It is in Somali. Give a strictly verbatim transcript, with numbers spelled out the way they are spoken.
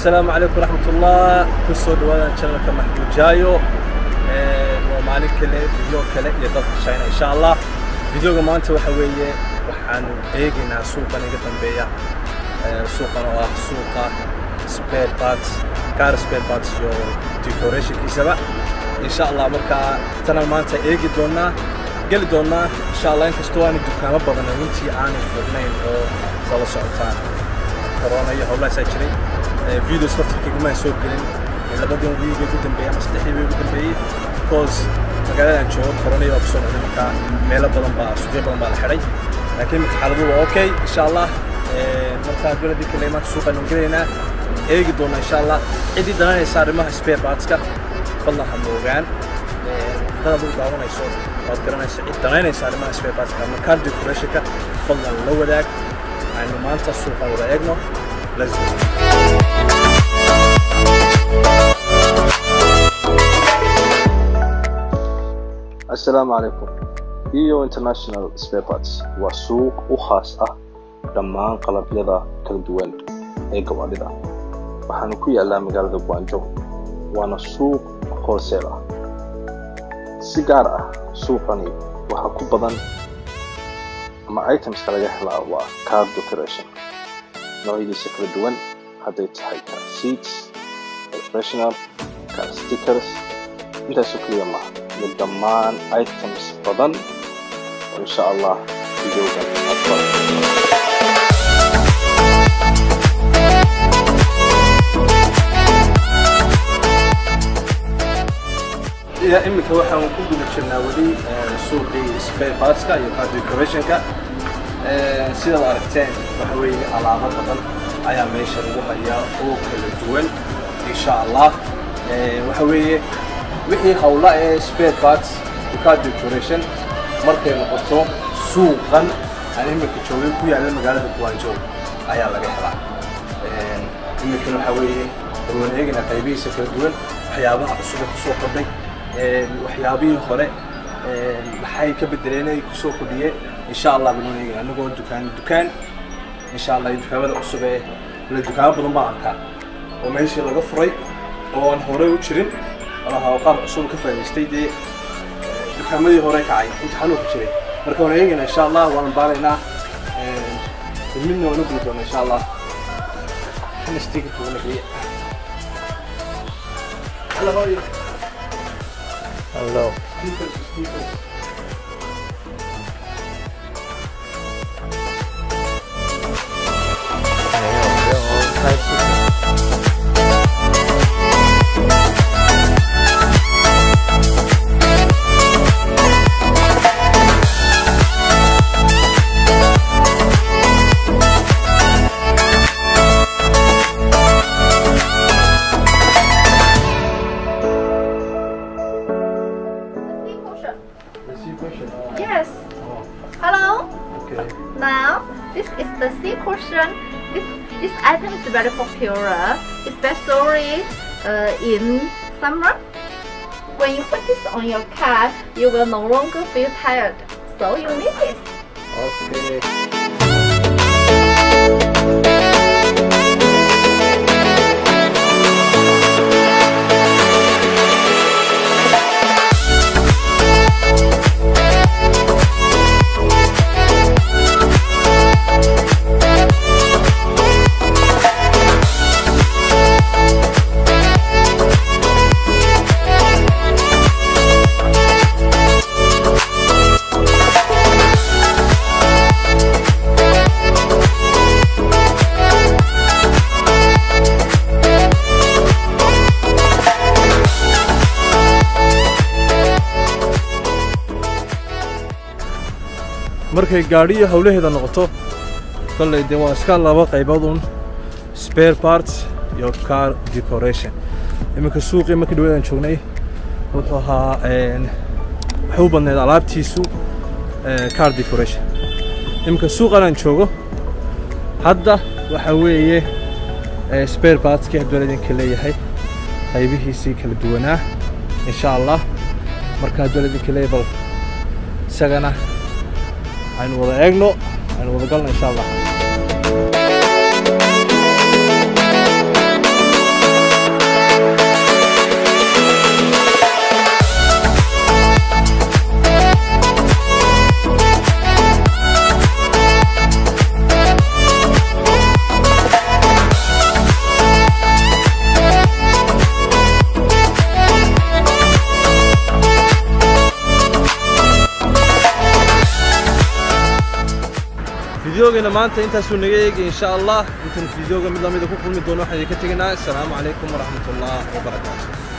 السلام عليكم ورحمة الله. كسر دوان شغلك محمود جايو ومالين كله فيديو كله يضاف الشيء إن شاء الله. فيديو كمان أنت وحويه وحنو إيجنا سوقا نقدم بيا سوقا نواه سوقا سبير باتس كار سبير باتس يو ديكوريشن كيسبا إن شاء الله. مركا تنا ما أنت إيجي دونا قل دونا إن شاء الله إنك استواني دكان بدنا وأنتي عاني فرنين أو زال سعطان كورونا يهولا سجري فيديو صوتي كمان سوق قلنا إذا بدهم فيديو قدام بيا مستحيل قدام بيا كوز مقالة نشوف كورونا يوبسون عندنا مكان ميلا بدهم بقى سوق بدهم بقى الحري لكن حلبوا أوكي إن شاء الله. مركز بلدي كلمات سوق نقولنا إيه قدونا إن شاء الله. عدي daneenaysa arrimaha سبير باتسكا فالله moogaan هذا هو دعوانا يسون وذكرنا عدي daneenaysa arrimaha سبير باتسكا مكان ديكوريشنك فالله لو ذاك يعني ما أنت السوق ولا يجنو لازم. السلام عليكم. هيو international spare parts وسوق وخاصة dhamaan qalabyada kala duwan ee gawaadhida waxaanu ku yaalaa magaalada Guangzhou waana suuq wholesale ah. Si gaar ah suuqani waxa ku badan ama items laga helaa waa car decoration noocyadiisa kala duwan hadday tahay car seats, professional car stickers intaas oo kaliya maaha iyo dhamaan items badan oo insha Allah videoga afar يا إمك واحد ممكن بنشرنا ودي سوقي سبير باتسكا يقعد ديكوريشنكا سيدا الأركتين وحوي علامات بدن أيام ميشر وهي أو كل دوان إن شاء الله. وحوي وحي حولا سبير باتس يقعد ديكوريشن مركز نقطة سوقا يعني إمك تشوفي كوي على مجال Guangzhou أيام لقي حلا إمك وحوي روان إيجنا قريبي سكر دوان حيابها عصوبة سوق قبلي waxyaabihii hore maxay ka bedelenay ku soo kordhiyay insha Allah banooniga anagoo dukaan dukaan insha Allah dukaamada cusub ee la dukaan badan baan arkaa oo meeshii laga furay oo aan hore u jirin walaha qaar cusub ka faa'iideystay de dukaamadii hore kacay imtixaan ku jiray marka wanaagina insha Allah waan baaraynaa ee midna waan u gudbino insha Allah kan stick ku wanaagay alla hooyo. Hello. Stickers, stickers. Yes. Oh. Hello. Okay. Now, this is the sea cushion. This this item is very popular, especially uh, in summer. When you put this on your car, you will no longer feel tired. So you need this. Okay. markay gaadhiyo hawlaheeda noqoto kallay de waa iska laba qaybood un spare parts iyo car decoration. iminka suuqii markii dhawadan joognay wuxuu ahaa een wuxuu badneed alaabtiisu car decoration. iminka suuqan aan joogo hadda waxa weeye spare parts ka dawladinka leeyahay qaybihiisii kala duwanaa insha Allah. marka dawladinka leeyahay isagana aynu wada eegno aynu wada galno insha Allah. فيديوغنا maanta intaas uu naga eegay insha Allah intaan fiidiyooga mid lamid ah ku kulmi doono waxaan idinka tegaynaa assalaamu alaykum wa rahmatullahi wa barakatuh